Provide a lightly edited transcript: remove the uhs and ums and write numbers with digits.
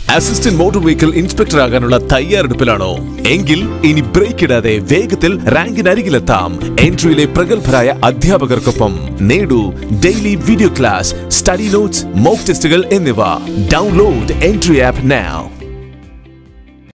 Assistant motor vehicle inspector ആകാനുള്ള തയ്യാറെടുപ്പിലാണോ? എങ്കിൽ ഇനി ബ്രേക്ക് ഇടാതെ വേഗത്തിൽ റാങ്കിനരികിലെത്താം. എൻട്രിയിലെ പ്രഗത്ഭരായ അധ്യാപകർക്കൊപ്പം നേടൂ daily video class, study notes, mock ടെസ്റ്റുകൾ എന്നിവ. Download entry app now.